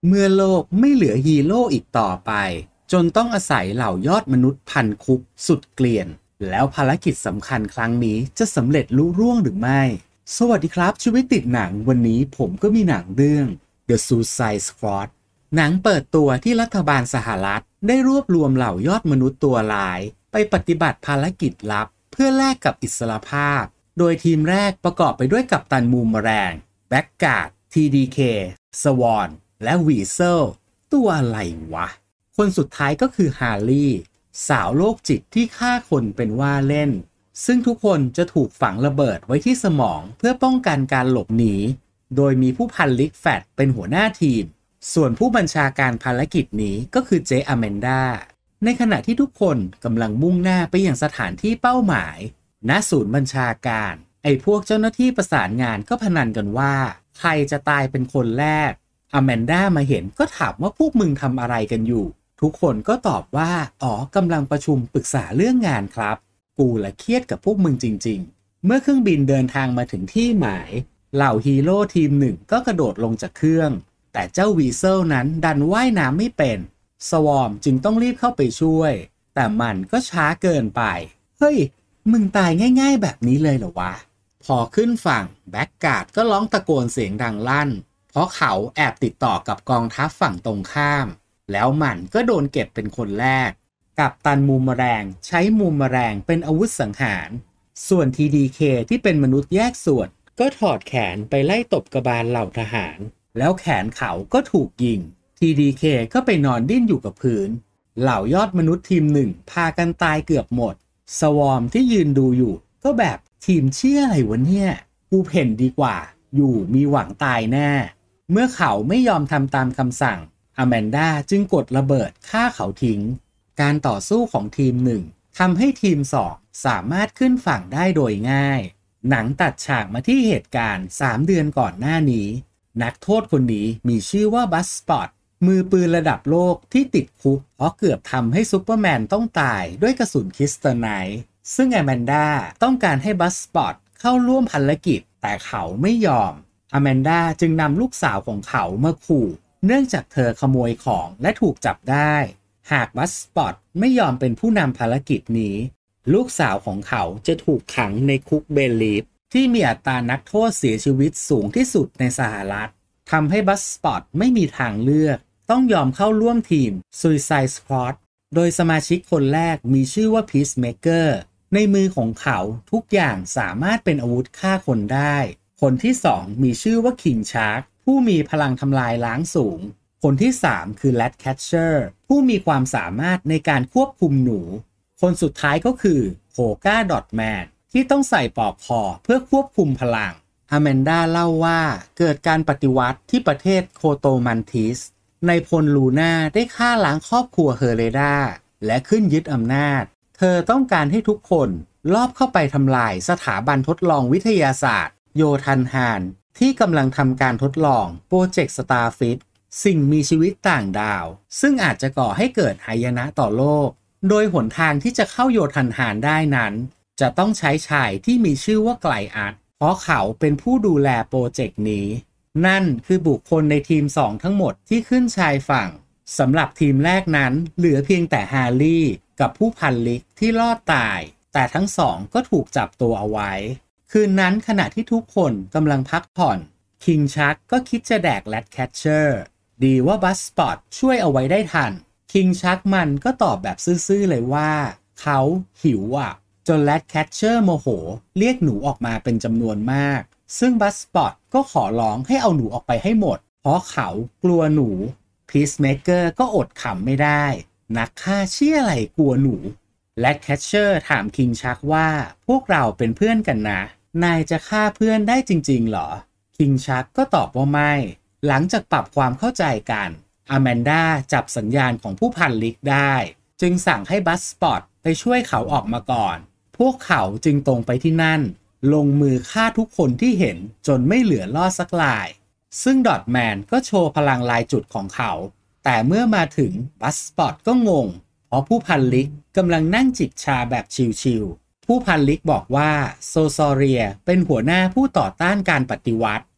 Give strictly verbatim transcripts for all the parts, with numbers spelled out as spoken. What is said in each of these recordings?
เมื่อโลกไม่เหลือฮีโร่อีกต่อไปจนต้องอาศัยเหล่ายอดมนุษย์พันคุกสุดเกลียนแล้วภารกิจสำคัญครั้งนี้จะสำเร็จลุล่วงหรือไม่สวัสดีครับชีวิตติดหนังวันนี้ผมก็มีหนังเรื่อง The Suicide Squad หนังเปิดตัวที่รัฐบาลสหรัฐได้รวบรวมเหล่ายอดมนุษย์ตัวร้ายไปปฏิบัติภารกิจลับเพื่อแลกกับอิสรภาพโดยทีมแรกประกอบไปด้วยกัปตันมูมแรงแบ็กการ์ด ที ดี เค สวอนและวีเซลตัวอะไรวะคนสุดท้ายก็คือฮาร์ลี่สาวโรคจิตที่ฆ่าคนเป็นว่าเล่นซึ่งทุกคนจะถูกฝังระเบิดไว้ที่สมองเพื่อป้องกันการหลบหนีโดยมีผู้พันลิกแฟตเป็นหัวหน้าทีมส่วนผู้บัญชาการภารกิจนี้ก็คือเจอแมนดาในขณะที่ทุกคนกำลังมุ่งหน้าไปยังสถานที่เป้าหมายณศูนย์บัญชาการไอ้พวกเจ้าหน้าที่ประสานงานก็พนันกันว่าใครจะตายเป็นคนแรกอแมนดามาเห็นก็ถามว่าพวกมึงทำอะไรกันอยู่ทุกคนก็ตอบว่าอ๋อกำลังประชุมปรึกษาเรื่องงานครับกูละเครียดกับพวกมึงจริงๆเมื่อเครื่องบินเดินทางมาถึงที่หมายเหล่าฮีโร่ทีมหนึ่งก็กระโดดลงจากเครื่องแต่เจ้าวีเซลนั้นดันว่ายน้ำไม่เป็นสวอมจึงต้องรีบเข้าไปช่วยแต่มันก็ช้าเกินไปเฮ้ยมึงตายง่ายๆแบบนี้เลยเหรอวะพอขึ้นฝั่งแบ็กการ์ดก็ร้องตะโกนเสียงดังลั่นเพราะเขาแอบติดต่อกับกองทัพฝั่งตรงข้ามแล้วมันก็โดนเก็บเป็นคนแรกกัปตันมูมแรงใช้มูมแรงเป็นอาวุธสังหารส่วน ที ดี เค ที่เป็นมนุษย์แยกส่วนก็ถอดแขนไปไล่ตบกบาลเหล่าทหารแล้วแขนเขาก็ถูกยิง ที ดี เค ก็ไปนอนดิ้นอยู่กับพื้นเหล่ายอดมนุษย์ทีมหนึ่งพากันตายเกือบหมดสวอมที่ยืนดูอยู่ก็แบบทีมเชี่ยอะไรวะเนี่ยกูเพ่นดีกว่าอยู่มีหวังตายแน่เมื่อเขาไม่ยอมทำตามคำสั่งอแมนดาจึงกดระเบิดฆ่าเขาทิ้งการต่อสู้ของทีมหนึ่งทำให้ทีมสองสามารถขึ้นฝั่งได้โดยง่ายหนังตัดฉากมาที่เหตุการณ์สามเดือนก่อนหน้านี้นักโทษคนนี้มีชื่อว่าบัสสปอตมือปืนระดับโลกที่ติดคุกเพราะเกือบทำให้ซูเปอร์แมนต้องตายด้วยกระสุนคริสตัลไนท์ซึ่งอแมนดาต้องการให้บัสสปอตเข้าร่วมภารกิจแต่เขาไม่ยอมอแมนดาจึงนำลูกสาวของเขามาขู่เนื่องจากเธอขโมยของและถูกจับได้หากบัสสปอตไม่ยอมเป็นผู้นำภารกิจนี้ลูกสาวของเขาจะถูกขังในคุกเบลลีฟที่มีอัตรานักโทษเสียชีวิตสูงที่สุดในสหรัฐทำให้บัสสปอตไม่มีทางเลือกต้องยอมเข้าร่วมทีม Suicide Squad โดยสมาชิกคนแรกมีชื่อว่า Peacemaker ในมือของเขาทุกอย่างสามารถเป็นอาวุธฆ่าคนได้คนที่สองมีชื่อว่า King Shark ผู้มีพลังทำลายล้างสูงคนที่สามคือ Ratcatcher ผู้มีความสามารถในการควบคุมหนูคนสุดท้ายก็คือ Polka Dot Man ที่ต้องใส่ปลอกคอเพื่อควบคุมพลังอแมนดาเล่าว่าเกิดการปฏิวัติที่ประเทศโคโตมันทิสในพลลูน่าได้ฆ่าล้างครอบครัวเฮเรดาและขึ้นยึดอำนาจเธอต้องการให้ทุกคนลอบเข้าไปทำลายสถาบันทดลองวิทยาศาสตร์โยทันฮานที่กำลังทำการทดลองโปรเจกต์สตาร์ฟิชสิ่งมีชีวิตต่างดาวซึ่งอาจจะก่อให้เกิดหายนะต่อโลกโดยหนทางที่จะเข้าโยทันฮานได้นั้นจะต้องใช้ชายที่มีชื่อว่าไกลอัดเพราะเขาเป็นผู้ดูแลโปรเจกต์นี้นั่นคือบุคคลในทีมสองทั้งหมดที่ขึ้นชายฝั่งสำหรับทีมแรกนั้นเหลือเพียงแต่ฮาร์ลี่กับผู้พันลิกที่รอดตายแต่ทั้งสองก็ถูกจับตัวเอาไว้คืนนั้นขณะที่ทุกคนกำลังพักผ่อนคิงชักก็คิดจะแดกแรดแคชเชอร์ดีว่าบัสสปอตช่วยเอาไว้ได้ทันคิงชักมันก็ตอบแบบซื่อๆเลยว่าเขาหิวอ่ะจนแรดแคชเชอร์โมโหเรียกหนูออกมาเป็นจำนวนมากซึ่งบัสสปอตก็ขอร้องให้เอาหนูออกไปให้หมดเพราะเขากลัวหนูพีซเมเกอร์ก็อดขำไม่ได้นักฆ่าเชี่ยอะไรกลัวหนูแรดแคชเชอร์ถามคิงชักว่าพวกเราเป็นเพื่อนกันนะนายจะฆ่าเพื่อนได้จริงๆเหรอคิงชักก็ตอบว่าไม่หลังจากปรับความเข้าใจกันอแมนดาจับสัญญาณของผู้พันลิกได้จึงสั่งให้บัสสปอตไปช่วยเขาออกมาก่อนพวกเขาจึงตรงไปที่นั่นลงมือฆ่าทุกคนที่เห็นจนไม่เหลือรอดสักลายซึ่งดอทแมนก็โชว์พลังลายจุดของเขาแต่เมื่อมาถึงบัสสปอตก็งงเพราะผู้พันลิกกำลังนั่งจิบชาแบบชิลๆผู้พันลิกบอกว่าโซซอเรียเป็นหัวหน้าผู้ต่อต้านการปฏิวัติ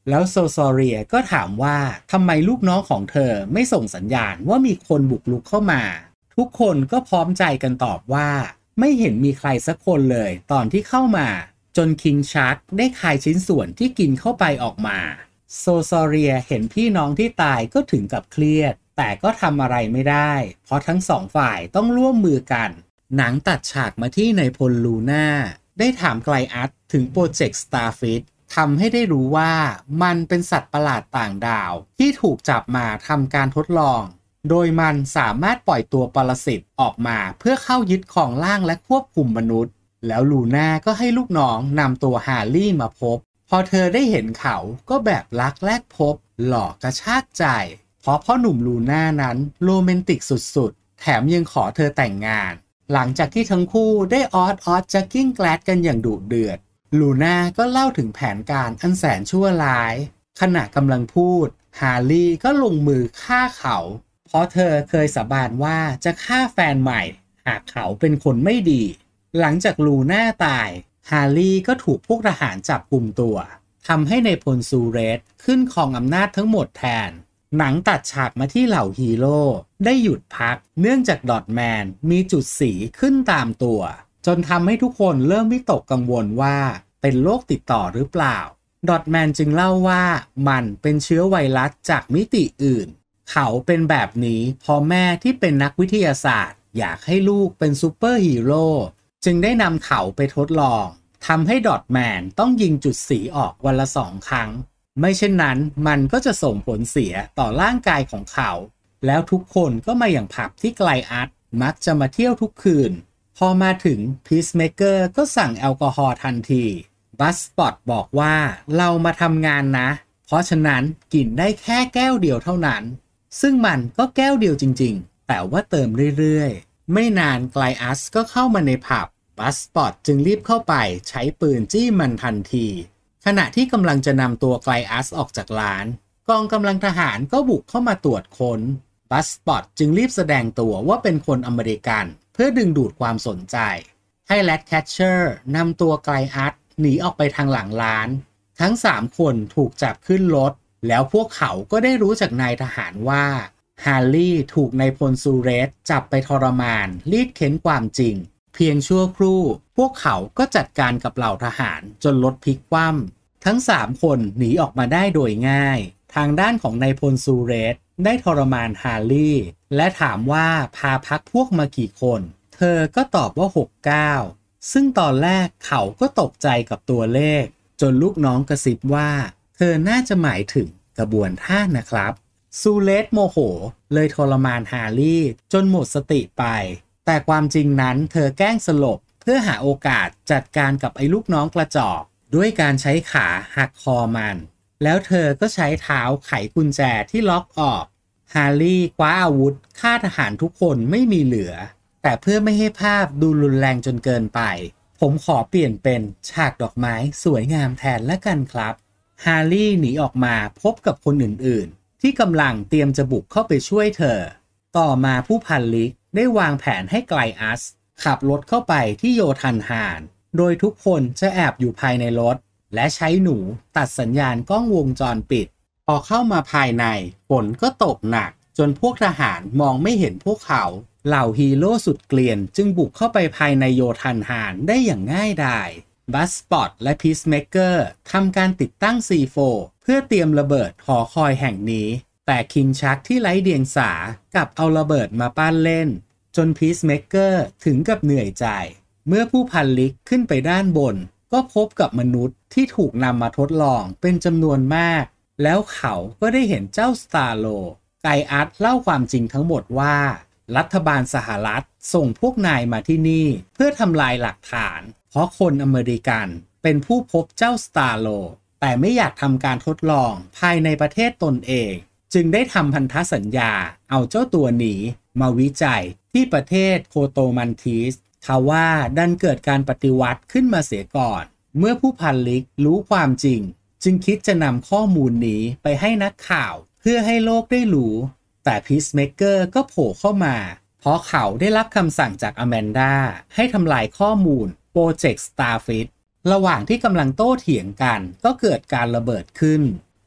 แล้วโซซอเรียก็ถามว่าทำไมลูกน้องของเธอไม่ส่งสัญญาณว่ามีคนบุกรุกเข้ามาทุกคนก็พร้อมใจกันตอบว่าไม่เห็นมีใครสักคนเลยตอนที่เข้ามาจนคิงชักได้คายชิ้นส่วนที่กินเข้าไปออกมาโซซอเรียเห็นพี่น้องที่ตายก็ถึงกับเครียดแต่ก็ทำอะไรไม่ได้เพราะทั้งสองฝ่ายต้องร่วมมือกันหนังตัดฉากมาที่นายพลลูน่าได้ถามไกลอัสถึงโปรเจกต์ Starfish ทำให้ได้รู้ว่ามันเป็นสัตว์ประหลาดต่างดาวที่ถูกจับมาทำการทดลองโดยมันสามารถปล่อยตัวปรสิตออกมาเพื่อเข้ายึดครองร่างและควบคุมมนุษย์แล้วลูน่าก็ให้ลูกน้องนำตัวฮาร์ลี่มาพบพอเธอได้เห็นเขาก็แบบรักแรกพบหล่อกระชากใจเพราะพ่อหนุ่มลูน่านั้นโรแมนติกสุดๆแถมยังขอเธอแต่งงานหลังจากที่ทั้งคู่ได้ออดออดจักกิ้งแกลดกันอย่างดุเดือดลูน่าก็เล่าถึงแผนการอันแสนชั่วร้ายขณะกำลังพูดฮาร์ลี่ก็ลงมือฆ่าเขาเพราะเธอเคยสาบานว่าจะฆ่าแฟนใหม่หากเขาเป็นคนไม่ดีหลังจากลูน่าตายฮาร์ลี่ก็ถูกพวกทหารจับกุมตัวทำให้ในพลซูเรสขึ้นครองอำนาจทั้งหมดแทนหนังตัดฉากมาที่เหล่าฮีโร่ได้หยุดพักเนื่องจากดอทแมนมีจุดสีขึ้นตามตัวจนทำให้ทุกคนเริ่มวิตกกังวลว่าเป็นโรคติดต่อหรือเปล่าดอทแมนจึงเล่าว่ามันเป็นเชื้อไวรัสจากมิติอื่นเขาเป็นแบบนี้เพราะแม่ที่เป็นนักวิทยาศาสตร์อยากให้ลูกเป็นซูเปอร์ฮีโร่จึงได้นำเขาไปทดลองทำให้ดอทแมนต้องยิงจุดสีออกวันละสองครั้งไม่เช่นนั้นมันก็จะส่งผลเสียต่อร่างกายของเขาแล้วทุกคนก็มาอย่างผับที่ไกลอัสมักจะมาเที่ยวทุกคืนพอมาถึงพีซเมเกอร์ก็สั่งแอลกอฮอล์ทันทีบัสปอตบอกว่าเรามาทำงานนะเพราะฉะนั้นกินได้แค่แก้วเดียวเท่านั้นซึ่งมันก็แก้วเดียวจริงๆแต่ว่าเติมเรื่อยๆไม่นานไกลอัสก็เข้ามาในผับบัสปอตจึงรีบเข้าไปใช้ปืนจี้มันทันทีขณะที่กำลังจะนำตัวไกลอัสออกจากร้านกองกำลังทหารก็บุกเข้ามาตรวจค้นบัสปอตจึงรีบแสดงตัวว่าเป็นคนอเมริกันเพื่อดึงดูดความสนใจให้แรดแคชเชอร์นำตัวไกลอัสหนีออกไปทางหลังร้านทั้งสามคนถูกจับขึ้นรถแล้วพวกเขาก็ได้รู้จากนายทหารว่าฮาร์ลี่ถูกนายพลซูเรสจับไปทรมานรีดเค้นความจริงเพียงชั่วครู่พวกเขาก็จัดการกับเหล่าทหารจนรถพลิกคว่ำทั้งสามคนหนีออกมาได้โดยง่ายทางด้านของนายพลซูเรสได้ทรมานฮาร์ลี่และถามว่าพาพักพวกมากี่คนเธอก็ตอบว่าหก เก้าซึ่งตอนแรกเขาก็ตกใจกับตัวเลขจนลูกน้องกระซิบว่าเธอน่าจะหมายถึงกระบวนท่านะครับซูเรสโมโหเลยทรมานฮาร์ลี่จนหมดสติไปแต่ความจริงนั้นเธอแกล้งสลบเพื่อหาโอกาสจัดการกับไอ้ลูกน้องกระจอกด้วยการใช้ขาหักคอมันแล้วเธอก็ใช้เท้าไขกุญแจที่ล็อกออกฮาร์ลี่คว้าอาวุธฆ่าทหารทุกคนไม่มีเหลือแต่เพื่อไม่ให้ภาพดูรุนแรงจนเกินไปผมขอเปลี่ยนเป็นฉากดอกไม้สวยงามแทนละกันครับฮาร์ลี่หนีออกมาพบกับคนอื่นๆที่กำลังเตรียมจะบุกเข้าไปช่วยเธอต่อมาผู้พันลิกได้วางแผนให้ไกลอัสขับรถเข้าไปที่โยธันฮานโดยทุกคนจะแอบอยู่ภายในรถและใช้หนูตัดสัญญาณกล้องวงจรปิดพอเข้ามาภายในฝนก็ตกหนักจนพวกทหารมองไม่เห็นพวกเขาเหล่าฮีโร่สุดเกลียนจึงบุกเข้าไปภายในโยธันฮานได้อย่างง่ายดายบัสสปอตและพีซเมเกอร์ทำการติดตั้ง ซี โฟร์ เพื่อเตรียมระเบิดหอคอยแห่งนี้แต่คิงชักที่ไร้เดียงสากับเอาระเบิดมาปั้นเล่นจนพีซเมเกอร์ถึงกับเหนื่อยใจเมื่อผู้พันลิกขึ้นไปด้านบนก็พบกับมนุษย์ที่ถูกนำมาทดลองเป็นจำนวนมากแล้วเขาก็ได้เห็นเจ้าสตาร์โลไกอัสเล่าความจริงทั้งหมดว่ารัฐบาลสหรัฐส่งพวกนายมาที่นี่เพื่อทำลายหลักฐานเพราะคนอเมริกันเป็นผู้พบเจ้าสตาร์โลแต่ไม่อยากทำการทดลองภายในประเทศตนเองจึงได้ทำพันธสัญญาเอาเจ้าตัวหนีมาวิจัยที่ประเทศโคโตมันทีสทว่าดันเกิดการปฏิวัติขึ้นมาเสียก่อนเมื่อผู้พันลิกรู้ความจริงจึงคิดจะนำข้อมูลนี้ไปให้นักข่าวเพื่อให้โลกได้รู้แต่พีซเมเกอร์ก็โผล่เข้ามาเพราะเขาได้รับคำสั่งจากอแมนดาให้ทำลายข้อมูลโปรเจกต์ Starfish ระหว่างที่กำลังโต้เถียงกันก็เกิดการระเบิดขึ้น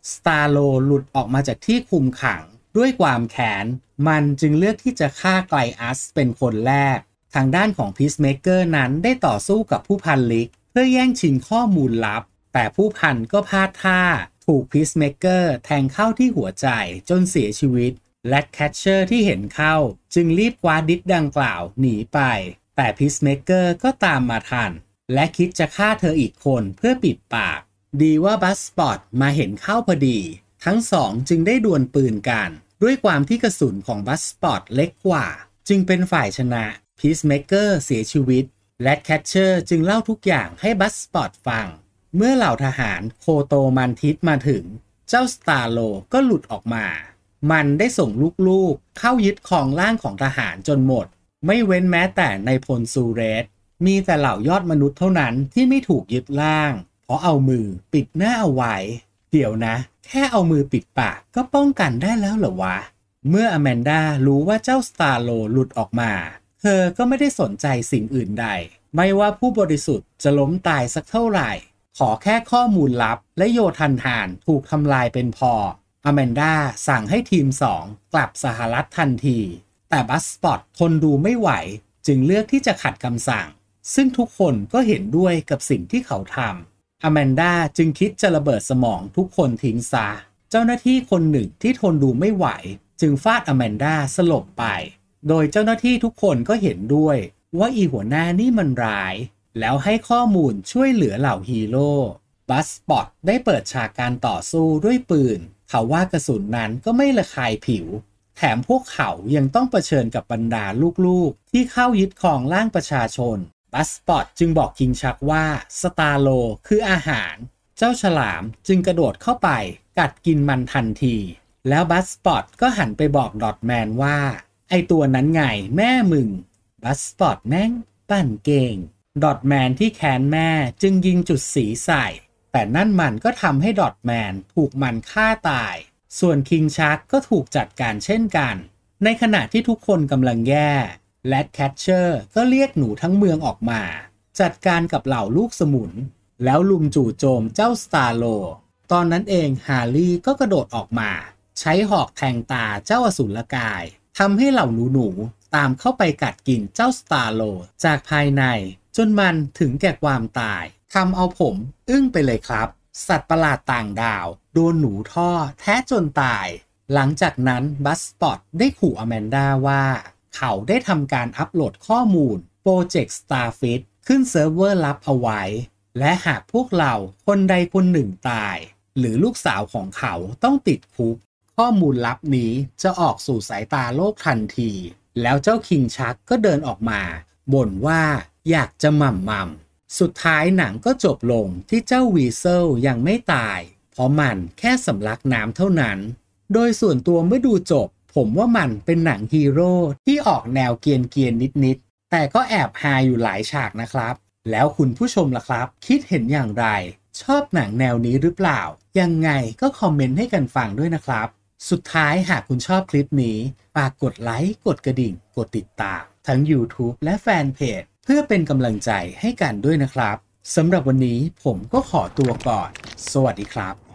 สตาร์โลหลุดออกมาจากที่คุมขังด้วยความแค้นมันจึงเลือกที่จะฆ่าไกลอัสเป็นคนแรกทางด้านของพีซเมเกอร์นั้นได้ต่อสู้กับผู้พันลิกเพื่อแย่งชิงข้อมูลลับแต่ผู้พันก็พลาดท่าถูกพีซเมเกอร์แทงเข้าที่หัวใจจนเสียชีวิตและแคชเชอร์ที่เห็นเข้าจึงรีบคว้าดิสดังกล่าวหนีไปแต่พีซเมเกอร์ก็ตามมาทันและคิดจะฆ่าเธออีกคนเพื่อปิดปากดีว่าบัสสปอตมาเห็นเข้าพอดีทั้งสองจึงได้ดวลปืนกันด้วยความที่กระสุนของบัสสปอตเล็กกว่าจึงเป็นฝ่ายชนะพีซเมเกอร์เสียชีวิตและแคชเชอร์จึงเล่าทุกอย่างให้บัสสปอตฟังเมื่อเหล่าทหารโคโตมันทิสมาถึงเจ้าสตาร์โลก็หลุดออกมามันได้ส่งลูกๆเข้ายึดครองร่างของทหารจนหมดไม่เว้นแม้แต่ในพลซูเรสมีแต่เหล่ายอดมนุษย์เท่านั้นที่ไม่ถูกยึดร่างเพราะเอามือปิดหน้าเอาไว้เดี๋ยวนะแค่เอามือปิดปากก็ป้องกันได้แล้วเหรอวะเมื่ออแมนดารู้ว่าเจ้าสตาร์โลหลุดออกมาเธอก็ไม่ได้สนใจสิ่งอื่นใดไม่ว่าผู้บริสุทธิ์จะล้มตายสักเท่าไหร่ขอแค่ข้อมูลลับและโยธันหานถูกทำลายเป็นพออแมนดาสั่งให้ทีมสองกลับสหรัฐทันทีแต่บัสสปอตทนดูไม่ไหวจึงเลือกที่จะขัดคำสั่งซึ่งทุกคนก็เห็นด้วยกับสิ่งที่เขาทำอแมนดาจึงคิดจะระเบิดสมองทุกคนทิ้งซะเจ้าหน้าที่คนหนึ่งที่ทนดูไม่ไหวจึงฟาดอแมนดาสลบไปโดยเจ้าหน้าที่ทุกคนก็เห็นด้วยว่าอีหัวหน้านี่มันร้ายแล้วให้ข้อมูลช่วยเหลือเหล่าฮีโร่บัสสปอตได้เปิดฉากการต่อสู้ด้วยปืนเขาว่ากระสุนนั้นก็ไม่ระคายผิวแถมพวกเขายังต้องเผชิญกับบรรดาลูกๆที่เข้ายึดครองร่างประชาชนบัสสปอตจึงบอกคิงชักว่าสตาร์โลคืออาหารเจ้าฉลามจึงกระโดดเข้าไปกัดกินมันทันทีแล้วบัสสปอตก็หันไปบอกดอทแมนว่าไอตัวนั้นไงแม่มึงบัสสปอตแม่งปั่นเก่งดอทแมนที่แค้นแม่จึงยิงจุดสีใส่แต่นั่นมันก็ทำให้ดอทแมนถูกมันฆ่าตายส่วนคิงชักก็ถูกจัดการเช่นกันในขณะที่ทุกคนกำลังแย่และแคทเชอร์ก็เรียกหนูทั้งเมืองออกมาจัดการกับเหล่าลูกสมุนแล้วลุมจู่โจมเจ้าสตาร์โลตอนนั้นเองฮาร์ลี่ก็กระโดดออกมาใช้หอกแทงตาเจ้าอสูรกายทำให้เหล่าหนูๆตามเข้าไปกัดกินเจ้าสตาร์โลจากภายในจนมันถึงแก่ความตายทำเอาผมอึ้งไปเลยครับสัตว์ประหลาดต่างดาวโดนหนูท่อแท้จนตายหลังจากนั้นบัสสปอตได้ขู่อแมนดาว่าเขาได้ทำการอัปโหลดข้อมูลโปรเจกต์ Starfish ขึ้นเซิร์ฟเวอร์ลับเอาไว้และหากพวกเราคนใดคนหนึ่งตายหรือลูกสาวของเขาต้องติดคุกข้อมูลลับนี้จะออกสู่สายตาโลกทันทีแล้วเจ้าคิงชักก็เดินออกมาบ่นว่าอยากจะหม่ำม่ำสุดท้ายหนังก็จบลงที่เจ้าวีเซลยังไม่ตายเพราะมันแค่สำลักน้ำเท่านั้นโดยส่วนตัวเมื่อดูจบผมว่ามันเป็นหนังฮีโร่ที่ออกแนวเกียนเกียนนิดๆแต่ก็แอบฮาอยู่หลายฉากนะครับแล้วคุณผู้ชมล่ะครับคิดเห็นอย่างไรชอบหนังแนวนี้หรือเปล่ายังไงก็คอมเมนต์ให้กันฟังด้วยนะครับสุดท้ายหากคุณชอบคลิปนี้ฝากกดไลค์กดกระดิ่งกดติดตามทั้ง YouTube และแฟนเพจเพื่อเป็นกำลังใจให้กันด้วยนะครับสำหรับวันนี้ผมก็ขอตัวก่อนสวัสดีครับ